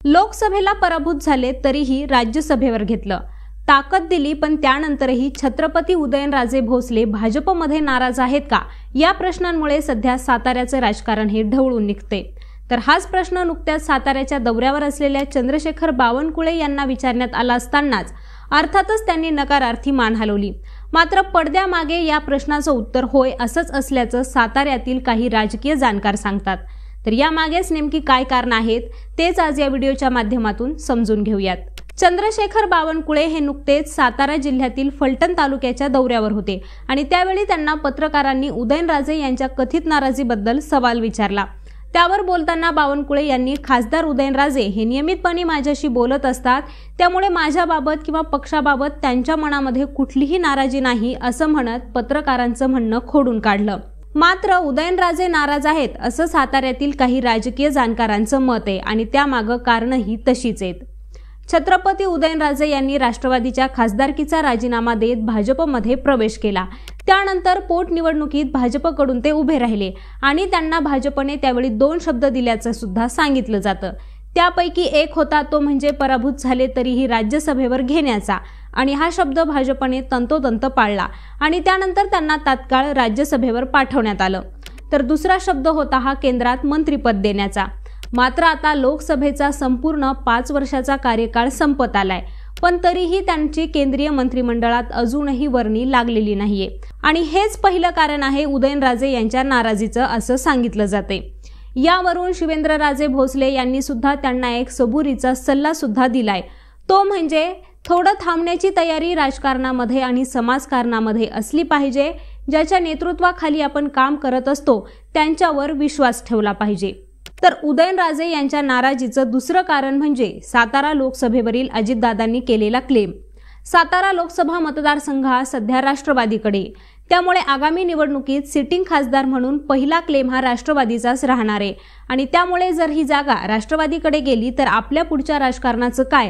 लोकसभेला पराभूत झाले तरीही राज्यसभेवर घेतलं, ताकद दिली, पण त्यानंतरही छत्रपती उदयनराजे भोसले भाजपमध्ये नाराज आहेत का, या प्रश्नांमुळे सध्या साताऱ्याचे राजकारण हे ढवळून निघते। तर हाच प्रश्न नुकत्याच साताऱ्याच्या दौऱ्यावर असलेल्या चंद्रशेखर बावनकुळे यांना विचारण्यात आला असतानाच अर्थातच त्यांनी नकारार्थी मान हलवली। मात्र पडद्यामागे या प्रश्नाचं उत्तर होय असंच असल्याचं साताऱ्यातील काही राजकीय जाणकार सांगतात। तर यामागेच नेमकी काय कारण आहेत तेच आज या व्हिडिओच्या माध्यमातून समजून घेऊयात। चंद्रशेखर बावनकुळे हे नुकतेच सातारा जिल्ह्यातील फलटण तालुक्याच्या दौऱ्यावर होते आणि त्यावेळी त्यांना पत्रकारांनी उदयनराजे यांच्या कथित नाराजीबद्दल सवाल विचारला। त्यावर बोलताना बावनकुळे यांनी खासदार उदयनराजे हे नियमितपणे माझ्याशी बोलत असतात, त्यामुळे माझ्याबाबत किंवा पक्षाबाबत त्यांच्या मनामध्ये कुठलीही नाराजी नाही असं म्हणत पत्रकारांचं म्हणणं खोडून काढलं। मात्र उदयनराजे नाराज आहेत असं साताऱ्यातील काही राजकीय जाणकारांचं मत आहे आणि त्यामागं कारणंही तशीच आहेत। छत्रपती उदयनराजे यांनी राष्ट्रवादीच्या खासदारकीचा राजीनामा देत भाजपमध्ये प्रवेश केला। त्यानंतर पोटनिवडणुकीत भाजपकडून ते उभे राहिले आणि त्यांना भाजपने त्यावेळी 2 शब्द दिल्याचं सुद्धा सांगितलं जातं। त्यापैकी एक होता तो म्हणजे पराभूत झाले तरीही राज्यसभेवर घेण्याचा, आणि हा शब्द भाजपने तंतोतंत पाळला आणि त्यानंतर त्यांना तात्काळ राज्यसभेवर पाठवण्यात आलं। तर दुसरा शब्द होता हा केंद्रात मंत्रिपद देण्याचा। मात्र आता लोकसभेचा संपूर्ण 5 वर्षाचा कार्यकाळ संपत आलाय, पण तरीही त्यांची केंद्रीय मंत्रिमंडळात अजूनही वर्णी लागलेली नाहीये आणि हेच पहिलं कारण आहे उदयनराजे यांच्या नाराजीचं असं सांगितलं जाते। यावरून शिवेंद्रराजे भोसले यांनी सुद्धा त्यांना एक सबुरीचा सल्ला सुद्धा दिलाय, तो म्हणजे थोडं थांबण्याची तयारी राजकारणामध्ये आणि समाजकारणामध्ये असली पाहिजे। ज्याच्या नेतृत्वाखाली आपण काम करत असतो त्यांच्यावर विश्वास ठेवला पाहिजे। तर उदयनराजे यांच्या नाराजीचं दुसरं कारण म्हणजे सातारा लोकसभेवरील अजितदादांनी केलेला क्लेम। सातारा लोकसभा मतदारसंघ हा सध्या राष्ट्रवादीकडे, त्यामुळे आगामी निवडणुकीत सिटिंग खासदार म्हणून पहिला क्लेम हा राष्ट्रवादीचाच राहणार आहे आणि त्यामुळे जर ही जागा राष्ट्रवादीकडे गेली तर आपल्या पुढच्या राजकारणाचं काय,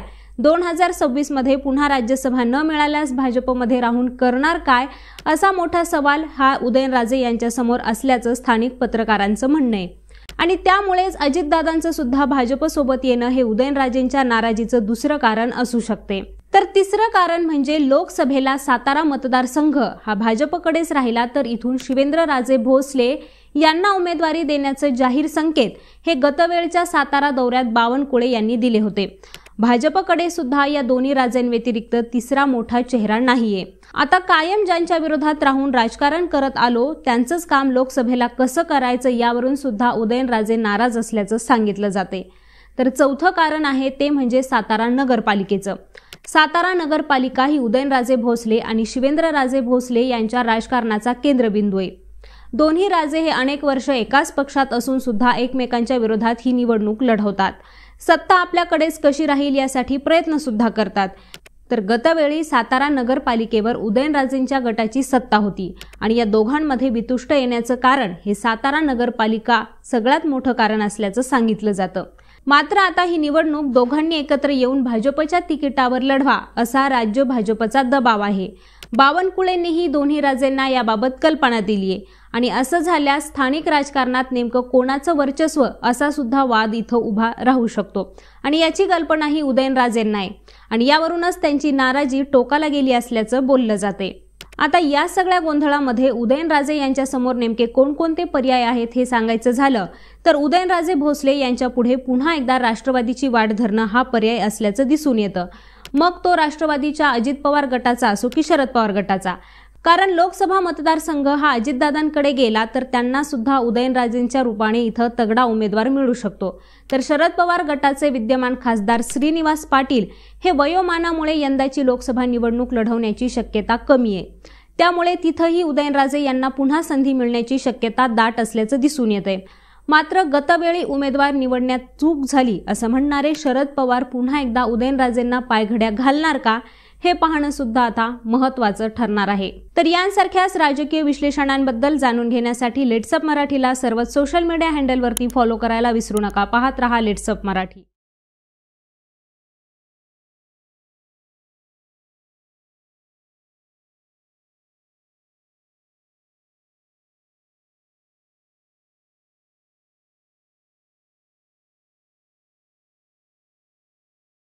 2026 मध्ये पुन्हा राज्यसभा न मिळाल्यास भाजपमध्ये राहून करणार काय, असा मोठा सवाल हा उदयनराजे यांच्या समोर असल्याचं स्थानिक पत्रकारांचं म्हणणं आहे। आणि त्यामुळेच अजितदादांचं सुद्धा भाजपसोबत येणं हे उदयनराजेंच्या नाराजीचं दुसरं कारण असू शकते। तर तिसरं कारण म्हणजे लोकसभेला सातारा मतदारसंघ हा भाजपकडेच राहिला तर इथून शिवेंद्रराजे भोसले यांना उमेदवारी देण्याचे जाहीर संकेत हे गतवेळच्या सातारा दौऱ्यात बावनकुळे यांनी दिले होते। भाजपकडे सुद्धा या दोन्ही राजांव्यतिरिक्त तिसरा मोठा चेहरा नाहीये। आता कायम ज्यांच्या विरोधात राहून राजकारण करत आलो त्यांचंच काम लोकसभेला कसं करायचं यावरून सुद्धा उदयनराजे नाराज असल्याचं सांगितलं जाते। तर चौथं कारण आहे ते म्हणजे सातारा नगरपालिकेचं। सातारा नगरपालिका ही उदयनराजे भोसले आणि शिवेंद्रराजे भोसले यांच्या राजकारणाचा केंद्रबिंदू आहे। दोन्ही राजे हे अनेक वर्ष एकाच पक्षात असून सुद्धा एकमेकांच्या विरोधात ही निवडणूक लढवतात। सत्ता आपल्याकडेच कशी राहील यासाठी प्रयत्न सुद्धा करतात। तर गतवेळी सातारा नगरपालिकेवर उदयनराजेंच्या गटाची सत्ता होती आणि या दोघांमध्ये बितुष्ट येण्याचं कारण हे सातारा नगरपालिका सगळ्यात मोठं कारण असल्याचं सांगितलं जातं। मात्र आता ही निवडणूक दोघांनी एकत्र येऊन भाजपच्या तिकिटावर लढवा असा राज्य भाजपचा दबाव आहे। बावनकुळेंनीही दोन्ही राजेंना याबाबत कल्पना दिली आहे आणि असं झाल्यास स्थानिक राजकारणात नेमकं कोणाचं वर्चस्व असा सुद्धा वाद इथं उभा राहू शकतो आणि याची कल्पनाही उदयनराजेंना आहे आणि यावरूनच त्यांची नाराजी टोकाला गेली असल्याचं बोललं जाते। आता या सगळ्या गोंधळामध्ये उदयनराजे यांच्या समोर नेमके कोणकोणते पर्याय आहेत हे सांगायचं झालं तर उदयनराजे भोसले यांच्या पुढे पुन्हा एकदा राष्ट्रवादीची वाट धरणं हा पर्याय असल्याचं दिसून येतं। मग तो राष्ट्रवादीच्या अजित पवार गटाचा असो की शरद पवार गटाचा, कारण लोकसभा मतदारसंघ हा अजितदादांकडे गेला तर त्यांना सुद्धा उदयनराजेंच्या रूपाने इथं तगडा उमेदवार मिळू शकतो। तर शरद पवार गटाचे विद्यमान खासदार श्रीनिवास पाटील हे वयोमानामुळे यंदाची लोकसभा निवडणूक लढवण्याची शक्यता कमी आहे, त्यामुळे तिथंही उदयनराजे यांना पुन्हा संधी मिळण्याची शक्यता दाट असल्याचं दिसून येतंय। मात्र गतवेळी उमेदवार निवडण्यात चूक झाली असं म्हणणारे शरद पवार पुन्हा एकदा उदयनराजेंना पायघड्या घालणार का हे पाहणं सुद्धा आता महत्त्वाचं ठरणार आहे। तर यांसारख्याच राजकीय विश्लेषणांबद्दल जाणून घेण्यासाठी लेट्स अप मराठीला सर्वच सोशल मीडिया हँडलवरती फॉलो करायला विसरू नका। पाहत रहा लेट्स अप मराठी।